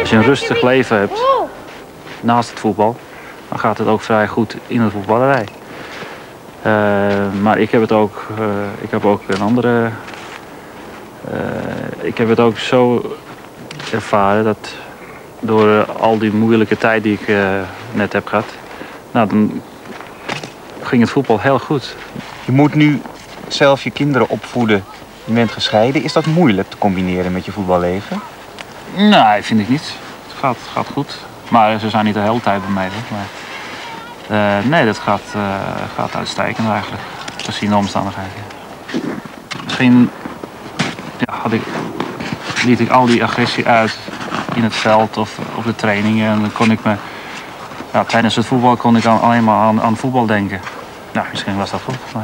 Als je een rustig leven hebt naast het voetbal, dan gaat het ook vrij goed in de voetballerij. Maar ik heb het ook, ik heb ook een andere. Ik heb het ook zo ervaren dat door al die moeilijke tijd die ik net heb gehad, nou, dan ging het voetbal heel goed. Je moet nu zelf je kinderen opvoeden. Je bent gescheiden. Is dat moeilijk te combineren met je voetballeven? Nee, vind ik niet. Het gaat goed. Maar ze zijn niet de hele tijd bij mij. Maar, nee, dat gaat uitstekend eigenlijk. Gezien de omstandigheden. Misschien liet ik al die agressie uit in het veld of op de trainingen. En dan kon ik me... Ja, tijdens het voetbal kon ik alleen maar aan voetbal denken. Nou, misschien was dat goed. Maar...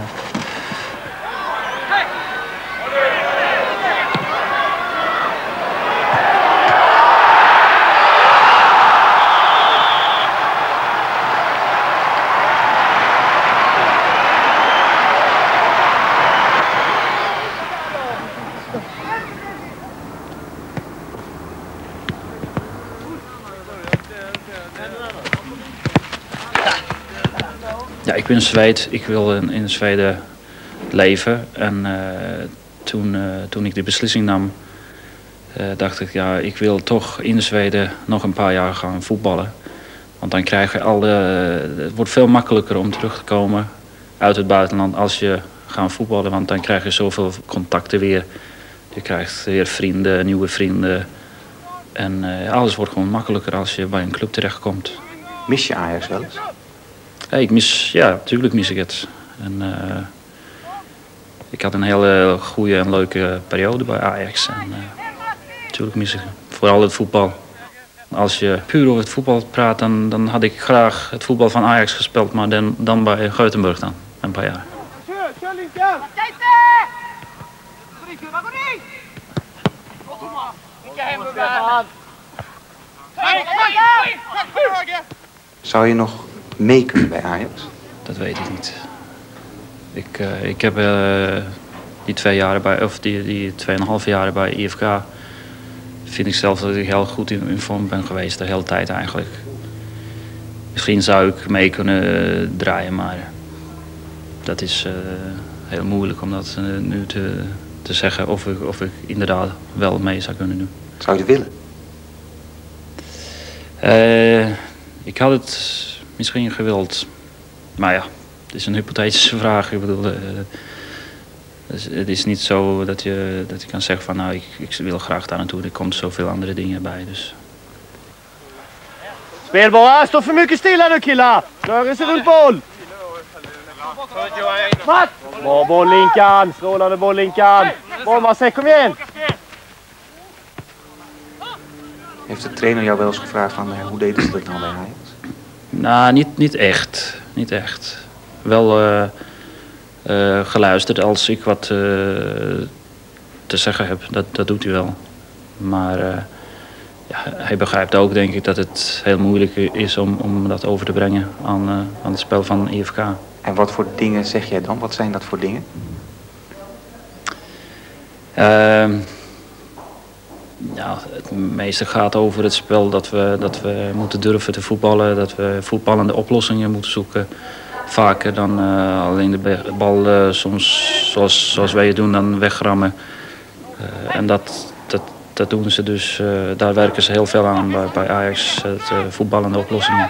Ja, ik ben Zweed. Ik wil in Zweden leven. En toen ik die beslissing nam, dacht ik, ja, ik wil toch in Zweden nog een paar jaar gaan voetballen. Want dan krijg je het wordt veel makkelijker om terug te komen uit het buitenland als je gaat voetballen. Want dan krijg je zoveel contacten weer. Je krijgt weer vrienden, nieuwe vrienden. En alles wordt gewoon makkelijker als je bij een club terechtkomt. Mis je Ajax wel eens? Ja, natuurlijk mis ik het. En, ik had een hele goede en leuke periode bij Ajax. En natuurlijk mis ik vooral het voetbal. Als je puur over het voetbal praat, dan had ik graag het voetbal van Ajax gespeeld, maar dan bij Gothenburg dan, een paar jaar. Zou je nog mee kunnen bij Ajax? Dat weet ik niet. Ik heb die 2 jaar of die 2,5 jaar bij IFK... vind ik zelf dat ik heel goed in vorm ben geweest de hele tijd eigenlijk. Misschien zou ik mee kunnen draaien, maar dat is heel moeilijk om dat nu te zeggen of ik inderdaad wel mee zou kunnen doen. Zou je het willen? Ik had het misschien gewild. Maar ja, het is een hypothetische vraag. Ik bedoel, het is niet zo dat je kan zeggen van nou, ik wil graag daar naartoe. Er komt zoveel andere dingen bij. Dus. Spelbara, stå för mycket stilla nu killar! Rör sig runt boll! Bra boll Linkan, strålande boll Linkan! Bollmasek, kom igen! Heeft de trainer jou wel eens gevraagd van hoe deden ze dat nou bij Ajax? Nou, niet echt. Niet echt. Wel geluisterd als ik wat te zeggen heb. Dat doet hij wel. Maar ja, hij begrijpt ook, denk ik, dat het heel moeilijk is om dat over te brengen aan het spel van IFK. En wat voor dingen zeg jij dan? Wat zijn dat voor dingen? Ja, het meeste gaat over het spel dat we moeten durven te voetballen. Dat we voetballende oplossingen moeten zoeken. Vaker dan alleen de bal soms, zoals wij het doen, dan wegrammen. En dat doen ze dus. Daar werken ze heel veel aan bij Ajax, het voetballende oplossingen.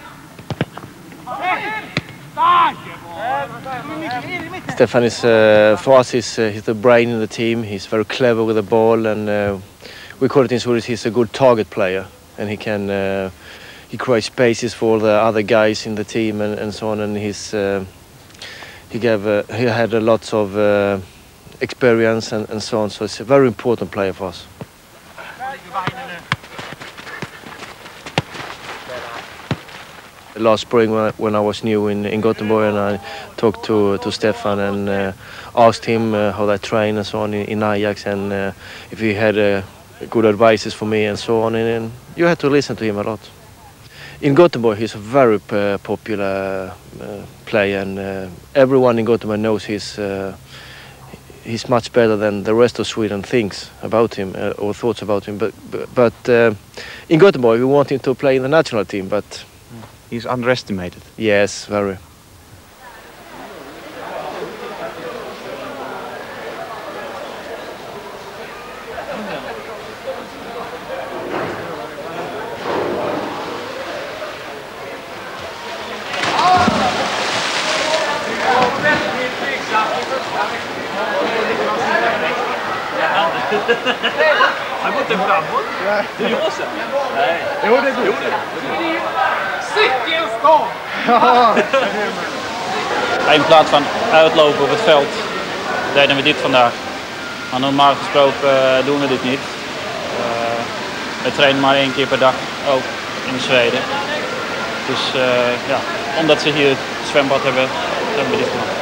Stefan is, for us, he's the brain in the team. He's very clever with the ball, and we call it in Swedish, he's a good target player, and he can he creates spaces for the other guys in the team and so on. And he had a lot of experience and so on. So it's a very important player for us. Last spring when I was new in Gothenburg, and I talked to Stefan and asked him how they train and so on in Ajax, and if he had good advices for me and so on, and you had to listen to him a lot. In Gothenburg he's a very popular player, and everyone in Gothenburg knows he's much better than the rest of Sweden thinks about him or thoughts about him. But in Gothenburg we want him to play in the national team. But He's underestimated. yes, very. Han går inte framåt. Det gör så. Nej. Jo, det går. Cykeln ska! In plaats van uitlopen op het veld deden we dit vandaag. Maar normaal gesproken doen we dit niet. We trainen maar 1 keer per dag ook in Zweden. Dus ja, omdat ze hier het zwembad hebben, hebben we dit gemaakt.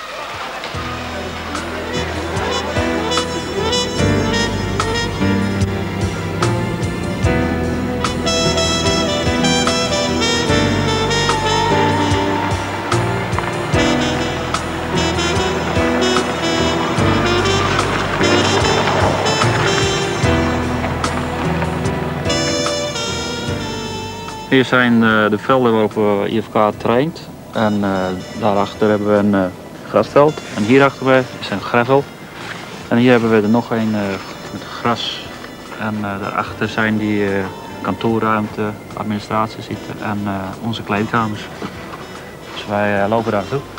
Hier zijn de velden waarop IFK traint. En daarachter hebben we een grasveld. En hierachter is een gravel. En hier hebben we er nog een met gras. En daarachter zijn die kantoorruimte, administratie zitten en onze kleedkamers. Dus wij lopen daar naartoe.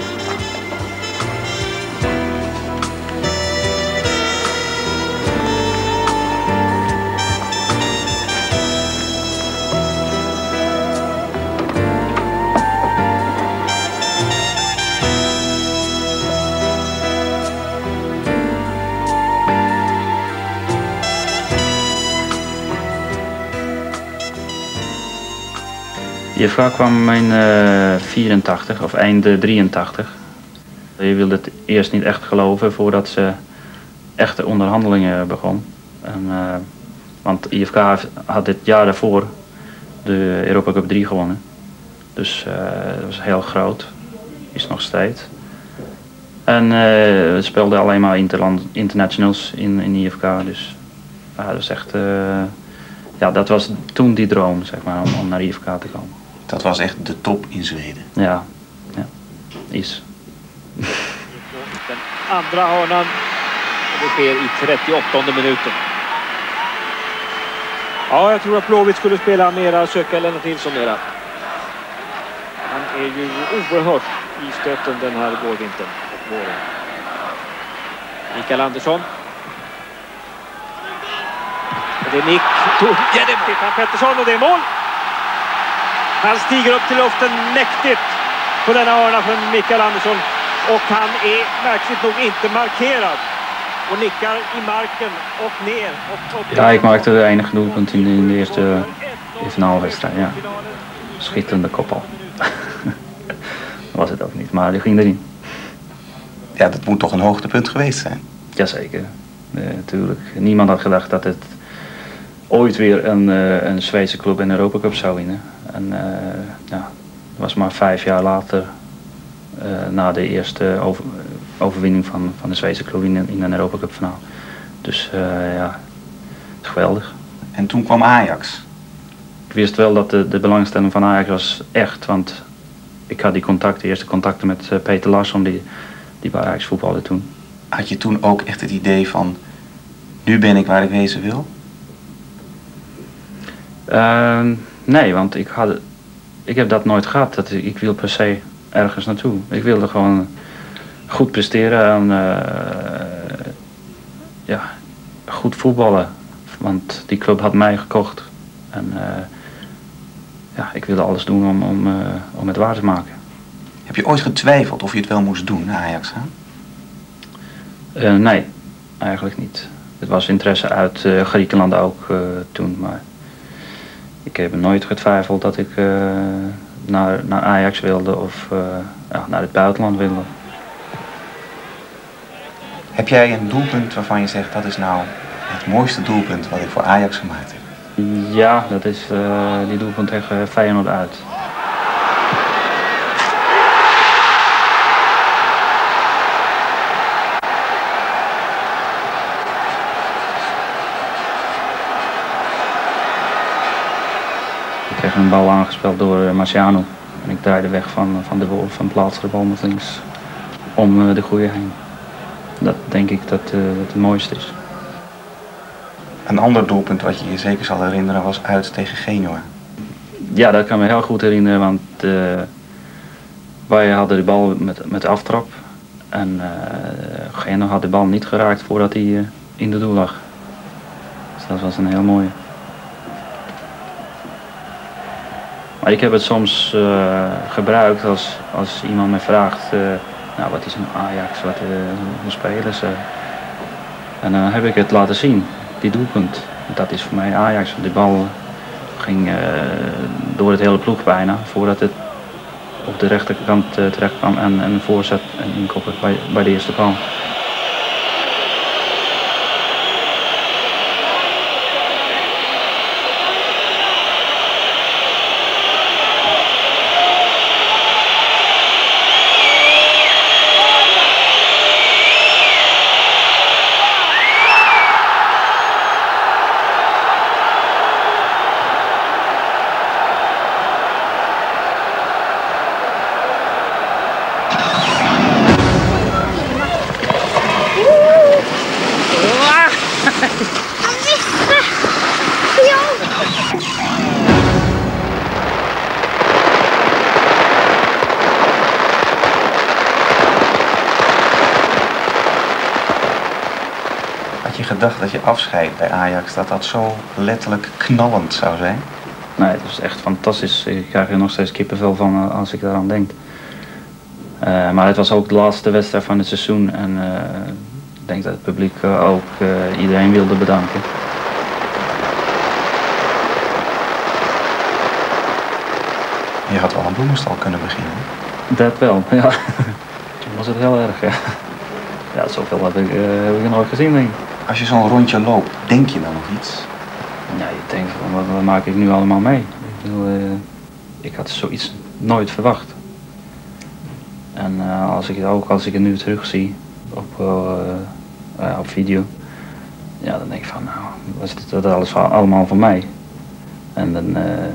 IFK kwam in 84 of einde 83. Je wilde het eerst niet echt geloven voordat ze echte onderhandelingen begon. En, want IFK had dit jaar daarvoor de Europa Cup 3 gewonnen. Dus dat was heel groot. Is nog steeds. En we speelden alleen maar internationals in IFK. Dus dat was echt... ja, dat was toen die droom, zeg maar, om naar IFK te komen. Dat was echt de top in Zweden. Ja, ja. Is. Den andra hörnan. Och det sker i 38:e minuten. Ja, jag tror att Blåvitt skulle spela mera, söka Lennart Nilsson mera. Han är ju oerhört i stöten den här vårvintern och våren. Mikael Andersson. Och det är Nick Stefan Pettersson och det är mål. Han stiger upp till luften mäktigt på denna hörna från Mikael Andersson. Och han är märkligt nog inte markerad. Och nickar i marken och ner. Ja, ik maakte de enige doelpunt in de eerste finaalwedstrijd. Ja. Schitterende kopbal. Dat was het ook niet, maar die ging erin. Ja, dat moet toch een hoogtepunt geweest zijn? Jazeker, natuurlijk. Niemand had gedacht dat het ooit weer een Zweedse club in de Europa Cup zou winnen. En ja, het was maar 5 jaar later, na de eerste overwinning van de Zweedse club in een Europa Cup finale. Dus ja, het is geweldig. En toen kwam Ajax. Ik wist wel dat de belangstelling van Ajax was echt, want ik had de eerste contacten met Peter Larsson die bij Ajax voetbalde toen. Had je toen ook echt het idee van, nu ben ik waar ik wezen wil? Nee, want ik heb dat nooit gehad. Ik wil per se ergens naartoe. Ik wilde gewoon goed presteren en ja, goed voetballen. Want die club had mij gekocht. En ja, ik wilde alles doen om het waar te maken. Heb je ooit getwijfeld of je het wel moest doen, naar Ajax gaan? Nee, eigenlijk niet. Het was interesse uit Griekenland ook toen, maar ik heb nooit getwijfeld dat ik naar Ajax wilde of ja, naar het buitenland wilde. Heb jij een doelpunt waarvan je zegt, dat is nou het mooiste doelpunt wat ik voor Ajax gemaakt heb? Ja, dat is die doelpunt tegen Feyenoord uit. kregen een bal aangespeeld door Marciano. En ik draaide weg van de bal, van plaatste de bal met links om de goeie heen. Dat denk ik dat het mooiste is. Een ander doelpunt wat je je zeker zal herinneren was uit tegen Genoa. Ja, dat kan ik me heel goed herinneren, want wij hadden de bal met aftrap. En Genoa had de bal niet geraakt voordat hij in de doel lag. Dus dat was een heel mooie. Maar ik heb het soms gebruikt als iemand me vraagt, nou, wat is een Ajax, hoe spelen ze? En dan heb ik het laten zien, die doelpunt. Dat is voor mij Ajax. Die bal ging door het hele ploeg bijna, voordat het op de rechterkant terecht kwam en een voorzet en inkoppen bij de eerste paal. Had je gedacht dat je afscheid bij Ajax, dat zo letterlijk knallend zou zijn? Nee, het is echt fantastisch. Ik krijg er nog steeds kippenvel van als ik daaraan denk. Maar het was ook de laatste wedstrijd van het seizoen en ik denk dat het publiek ook iedereen wilde bedanken. Je had wel een bloemenstal kunnen beginnen. Dat wel, ja. Toen was het heel erg, ja. Ja, zoveel heb ik nooit gezien, denk ik. Als je zo'n rondje loopt, denk je dan nog iets? Ja, je denkt van, wat maak ik nu allemaal mee? Ik had zoiets nooit verwacht. En als ik het nu terugzie op video, ja, dan denk ik van, nou, was dit alles allemaal voor mij? En dan,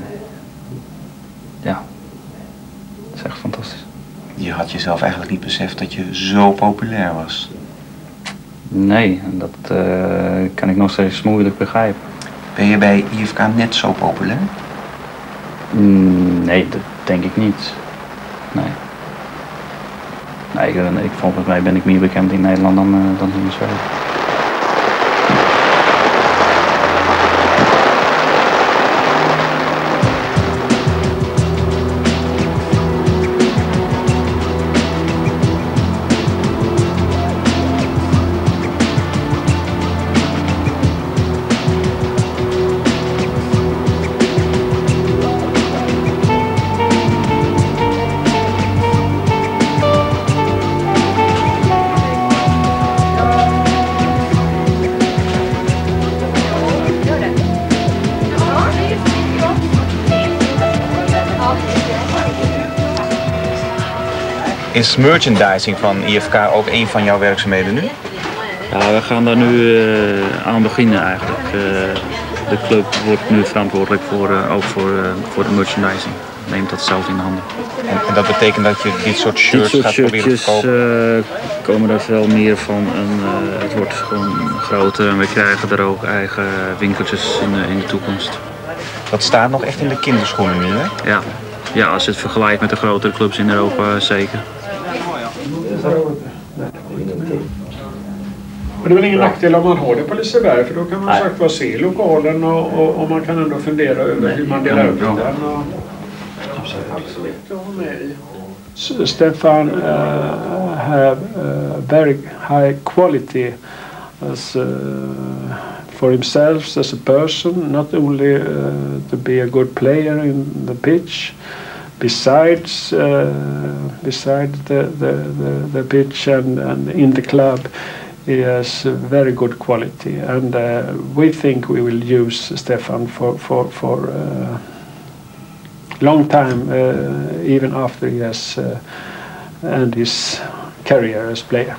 ja, dat is echt fantastisch. Je had jezelf eigenlijk niet beseft dat je zo populair was. Nee, dat kan ik nog steeds moeilijk begrijpen. Ben je bij IFK net zo populair? Nee, dat denk ik niet. Nee. Nee, volgens mij ben ik meer bekend in Nederland dan in Zweden. Is merchandising van IFK ook een van jouw werkzaamheden nu? Ja, we gaan daar nu aan beginnen eigenlijk. De club wordt nu verantwoordelijk ook voor de merchandising. Neemt dat zelf in de handen. En dat betekent dat je dit soort shirts gaat proberen te kopen? Komen er veel meer van en het wordt gewoon groter en we krijgen er ook eigen winkeltjes in de toekomst. Dat staat nog echt in de kinderschoenen nu, hè? Ja. Ja, als je het vergelijkt met de grotere clubs in Europa, zeker. Och det är väl ingen nackdel om man har det på Liseberg, för då kan man sagt se lokalen och man kan ändå fundera över hur man delar upp den. Stefan have very high quality as for himself as a person, not only to be a good player in the pitch. Besides the pitch and in the club, he has very good quality, and we think we will use Stefan for long time, even after he has ended his career as player.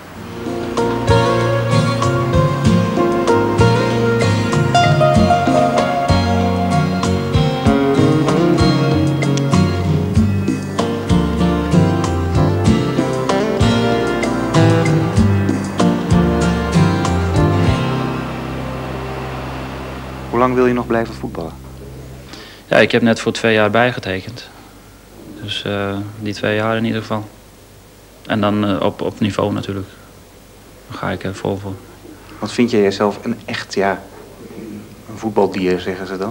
Hoe lang wil je nog blijven voetballen? Ja, ik heb net voor 2 jaar bijgetekend. Dus die 2 jaar in ieder geval. En dan op niveau natuurlijk. Dan ga ik er vol voor. Wat vind jij jezelf een echt, een voetbaldier, zeggen ze dan?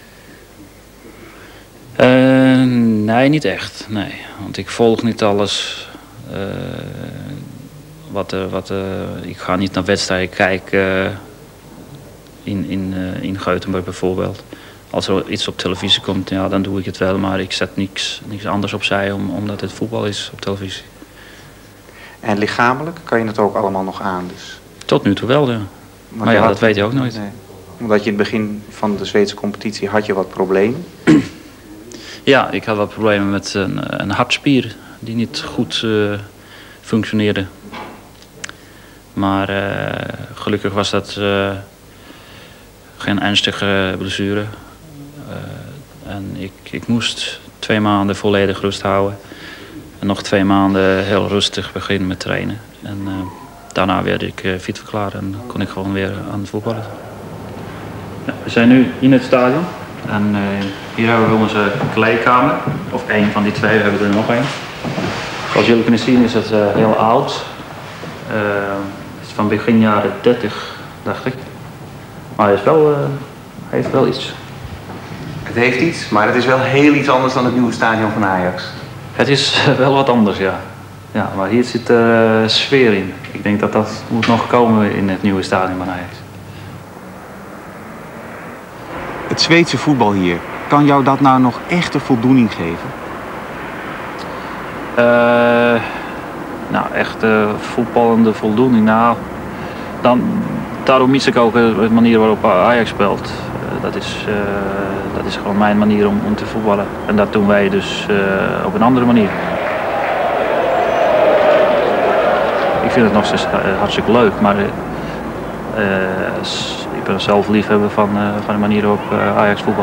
Nee, niet echt. Nee. Want ik volg niet alles. Ik ga niet naar wedstrijden kijken in Gothenburg bijvoorbeeld. Als er iets op televisie komt, ja, dan doe ik het wel. Maar ik zet niks anders opzij omdat het voetbal is op televisie. En lichamelijk kan je het ook allemaal nog aan dus? Tot nu toe wel, ja. Maar ja, dat weet je ook nooit. Nee. Omdat je in het begin van de Zweedse competitie had je wat problemen. Ja, ik had wat problemen met een hartspier die niet goed functioneerde. Maar gelukkig was dat geen ernstige blessure. En ik moest 2 maanden volledig rust houden. En nog 2 maanden heel rustig beginnen met trainen. En daarna werd ik fit verklaard en kon ik gewoon weer aan het voetballen. Ja, we zijn nu in het stadion. En hier hebben we onze kleedkamer. Of 1 van die 2, we hebben er nog 1. Zoals jullie kunnen zien is het heel oud. Het is van begin jaren 30, dacht ik. Maar hij heeft wel iets. Het heeft iets, maar het is wel heel iets anders dan het nieuwe stadion van Ajax. Het is wel wat anders, ja. Ja, maar hier zit sfeer in. Ik denk dat dat moet nog komen in het nieuwe stadion van Ajax. Het Zweedse voetbal hier, kan jou dat nou nog echt een voldoening geven? Nou, echt voetballende voldoening. Nou, daarom mis ik ook de manier waarop Ajax speelt. Dat is gewoon mijn manier om te voetballen. En dat doen wij dus op een andere manier. Ik vind het nog steeds hartstikke leuk, maar ik ben zelf liefhebber van de manier waarop Ajax voetbalt.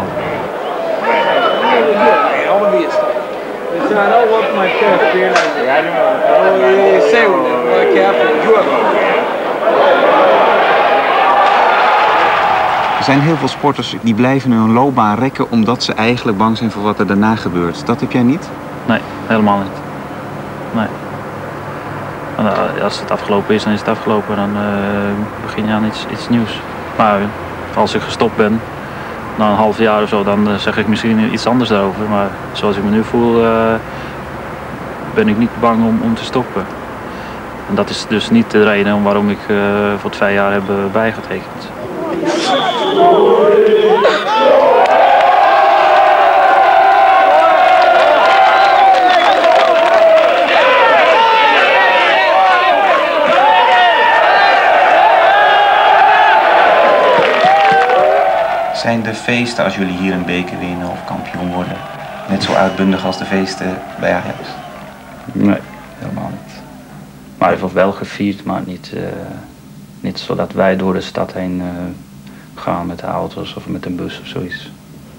Er zijn heel veel sporters die blijven hun loopbaan rekken omdat ze eigenlijk bang zijn voor wat er daarna gebeurt. Dat heb jij niet? Nee, helemaal niet. Nee. Als het afgelopen is, dan is het afgelopen. Dan begin je aan iets nieuws. Maar als ik gestopt ben, na een half jaar of zo, dan zeg ik misschien iets anders daarover. Maar zoals ik me nu voel, ben ik niet bang om te stoppen. En dat is dus niet de reden waarom ik voor 2 jaar heb bijgetekend. Zijn de feesten als jullie hier een beker winnen of kampioen worden net zo uitbundig als de feesten bij Ajax? Nee, helemaal niet. Maar het wordt wel gevierd, maar niet zodat wij door de stad heen gaan met de auto's of met een bus of zoiets.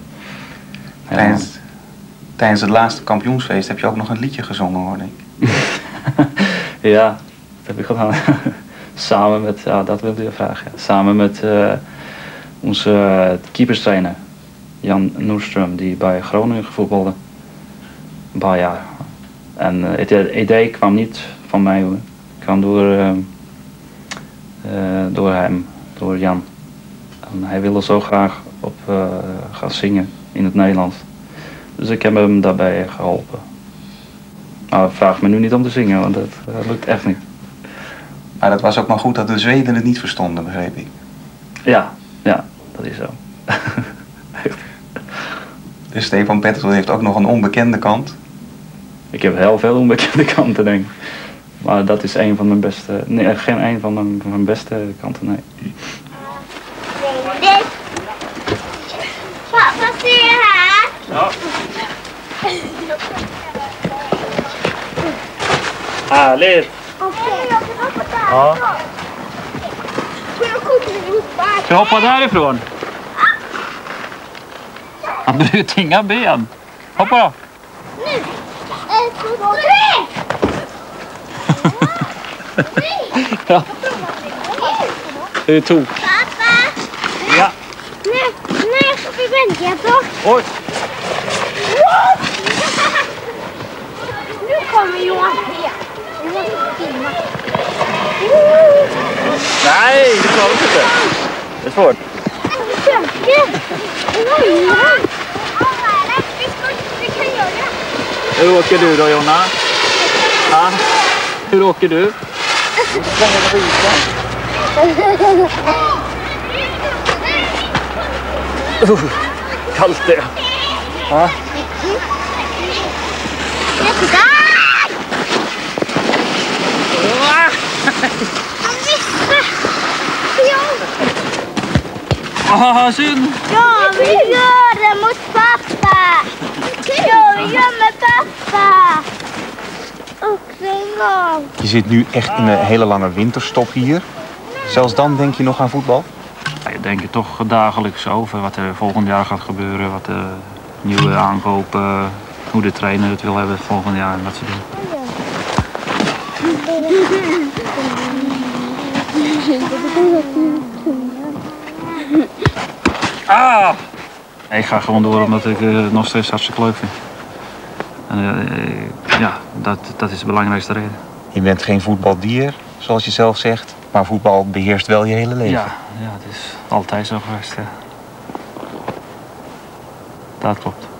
Tijdens het laatste kampioensfeest heb je ook nog een liedje gezongen, hoor ik. Ja, dat heb ik gedaan. Samen met, ja, dat wilde je vragen. Ja. Samen met onze keeperstrainer, Jan Noerström, die bij Groningen voetbalde. Een paar jaar. En het idee kwam niet van mij, hoor. Het kwam door hem, door Jan. En hij wilde zo graag gaan zingen in het Nederlands. Dus ik heb hem daarbij geholpen. Maar vraag me nu niet om te zingen, want dat lukt echt niet. Maar dat was ook maar goed dat de Zweden het niet verstonden, begreep ik. Ja, dat is zo. Dus Stefan Pettersson heeft ook nog een onbekende kant. Ik heb heel veel onbekende kanten, denk ik. Maar dat is een van mijn beste... Nee, geen een van mijn beste kanten, nee. Pappa, se här! Ja. Härligt! Ja. Ska jag hoppa därifrån? Han bryter inga ben. Hoppa då! Nu! 1, 2, 3! Ja. Det är tok. Pappa! Ja. Nu! välja då. Oj! Nu kommer Johan P. Vi måste filma. Nej, det klarar vi inte. Det är svårt. Söker! Vi kan göra det. Hur åker du då, Jonna? Ja. Hur åker du? Kallt det. Ja. Ah, synd! Ja, vi gör det mot pappa. Ja, vi gör med pappa. Också en gång. Je zit nu echt in een hele lange winterstop hier. Zelfs dan denk je nog aan voetbal? Ja, je denkt er toch dagelijks over wat er volgend jaar gaat gebeuren, wat de nieuwe aankopen, hoe de trainer het wil hebben volgend jaar en dat soort dingen. Ah! Ik ga gewoon door omdat ik het nog steeds hartstikke leuk vind. En, ja, dat is de belangrijkste reden. Je bent geen voetbaldier, zoals je zelf zegt. Maar voetbal beheerst wel je hele leven. Ja, het is altijd zo geweest. Ja. Dat klopt.